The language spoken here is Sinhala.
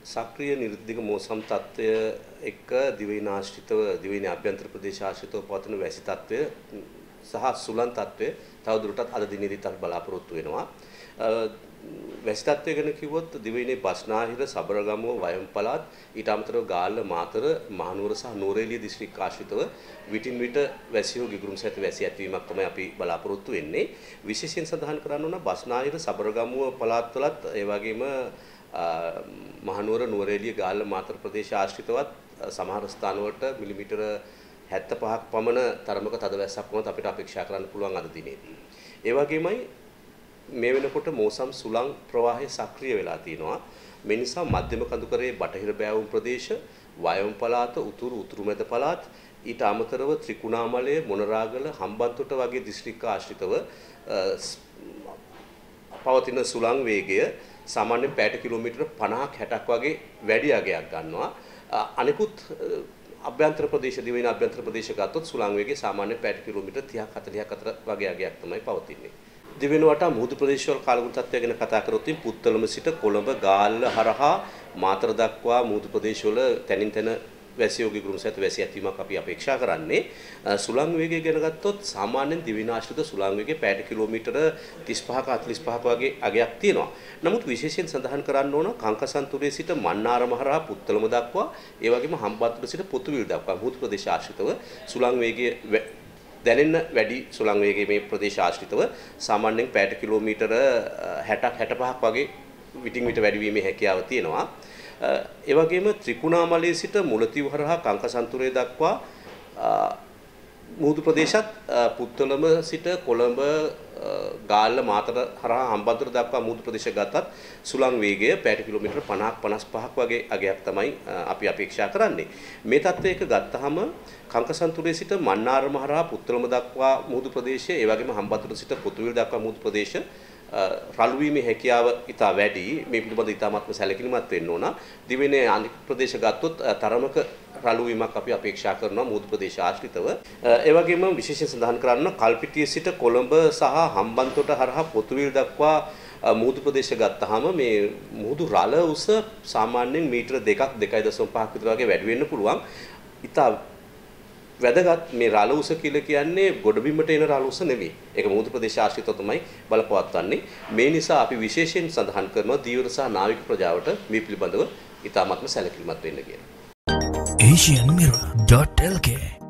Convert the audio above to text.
සක්‍රීය නිර්දිග මෝසම් තත්ත්වය එක්ක දිවයින ආශ්‍රිතව දිවයින අභ්‍යන්තර ප්‍රදේශ ආශ්‍රිතව පවතින වැසි තත්ත්වය සහ සුළං තත්ත්වය තවදුරටත් අද දිනේදීත් අපි බලාපොරොත්තු වෙනවා. වැසි තත්ත්වය ගැන කිව්වොත් දිවයිනේ බස්නාහිර සබරගමුව වයම් පළාත් ඊට අමතරව ගාල්ල මාතර මහනුවර සහ නුවරඑළිය දිස්ත්‍රික් ආශ්‍රිතව විටින් විට වැසියෝ ගිගුරුම් සහිත වැසි ඇතිවීමක් තමයි අපි බලාපොරොත්තු වෙන්නේ. විශේෂයෙන් සඳහන් කරන්න ඕන බස්නාහිර සබරගමුව පළාත්වලත් ඒ වගේම මහනුවර නුවරඑළිය ගාල්ල මාතර ප්‍රදේශ ආශ්‍රිතවත් සමහර ස්ථානවලට මිලිමීටර 75ක් පමණ තරමක තද වැස්සක් වුණත් අපිට අපේක්ෂා කරන්න පුළුවන් අද දිනේදී. ඒ වගේමයි මේ වෙනකොට මෝසම් සුළං ප්‍රවාහය සක්‍රිය වෙලා තිනවා. මේ නිසා මධ්‍යම කඳුකරයේ බටහිර බෑවුම් ප්‍රදේශ, වයම් පළාත, උතුරු මැද පළාත්, ඊට අමතරව ත්‍රිකුණාමලය, මොනරාගල, හම්බන්තොට වගේ දිස්ත්‍රික්ක ආශ්‍රිතව පවතින සුළං වේගය සාමාන්‍යයෙන් පැයට කිලෝමීටර 50ක් 60ක් වගේ වැඩි අගයක් ගන්නවා. අනිකුත් අභ්‍යන්තර ප්‍රදේශ දිවයින අභ්‍යන්තර ප්‍රදේශ ගත්තොත් සුළං වේගය සාමාන්‍යයෙන් පැයට කිලෝමීටර 30ක් 40ක් අතර වගේ අගයක් තමයි පවතින්නේ. දිවෙන වටා මුහුදු ප්‍රදේශවල කාලගුණ තත්ත්වය ගැන කතා කරොත් පුත්තලම සිට කොළඹ ගාල්ල හරහා මාතර දක්වා මුහුදු ප්‍රදේශවල තැනින් තැන වැසියෝ ගිගුරුම් සහිත වැසි ඇතිවීමක් අපි අපේක්ෂා කරන්නේ. සුළං වේගය ගැන ගත්තොත් සාමාන්‍යයෙන් දිවයින ආශ්‍රිත සුළං වේගය පැයට කිලෝමීටර 35ක 45ක වගේ අගයක් තියෙනවා. නමුත් විශේෂයෙන් සඳහන් කරන්න ඕන කංකසන්තුරේ සිට මන්නාරම හරහා පුත්තලම දක්වා ඒ වගේම හම්බන්තොට සිට පොතුවිල් දක්වා මුහුදු ප්‍රදේශ ආශ්‍රිතව සුළං වේගය දැනෙන්න වැඩි සුළං වේගයේ මේ ප්‍රදේශ ආශ්‍රිතව සාමාන්‍යයෙන් පැයට කිලෝමීටර 60ක් 65ක් වගේ විටින් විට වැඩි වීමේ හැකියාව තියෙනවා. ඒ වගේම ත්‍රිකුණාමලයේ සිට මුලතිව් හරහා කංකසන්තුරේ දක්වා මුහුදු ප්‍රදේශත් පුත්තලම සිට කොළඹ ගාල්ල මාතර හරහා හම්බන්තොට දක්වා මුහුදු ප්‍රදේශ ගතත් සුළං වේගය පැයට කිලෝමීටර 50ක් 55ක් වගේ අගයක් තමයි අපි අපේක්ෂා කරන්නේ. මේ තත්ත්වයක ගත්තාම කංකසන්තුරේ සිට මන්නාරම හරහා පුත්තලම දක්වා මුහුදු ප්‍රදේශය ඒ වගේම හම්බන්තොට සිට පොතුවිල් දක්වා මුහුදු ප්‍රදේශ රළු වීමේ හැකියාව ඉතා වැඩි. මේ පිළිබඳව ඉතාමත්ම සැලකිලිමත් වෙන්න ඕන. දිවයිනේ අනික් ප්‍රදේශ ගත්තොත් තරමක රළු වීමක් අපි අපේක්ෂා කරනවා මුහුදු ප්‍රදේශ ආශ්‍රිතව. ඒ වගේම විශේෂයෙන් සඳහන් කරන්න කල්පිටිය සිට කොළඹ සහ හම්බන්තොට හරහා පොතුවිල් දක්වා මුහුදු ප්‍රදේශ ගත්තාම මේ මුහුදු රළ උස සාමාන්‍යයෙන් මීටර 2ක් 2.5ක් විතර වගේ වැඩි වෙන්න පුළුවන්. ඉතා වැදගත් මේ රළ උස කියලා කියන්නේ ගොඩබිමට එන රළ උස නෙවෙයි. ඒක මුහුදු ප්‍රදේශ ආශ්‍රිතව තමයි බලපවත්වන්නේ. මේ නිසා අපි විශේෂයෙන් සඳහන් කරනවා දීවර සහ නාවික ප්‍රජාවට මේ පිළිබඳව ඉතාමත්ම සැලකිලිමත් වෙන්න කියලා. asianmirror.lk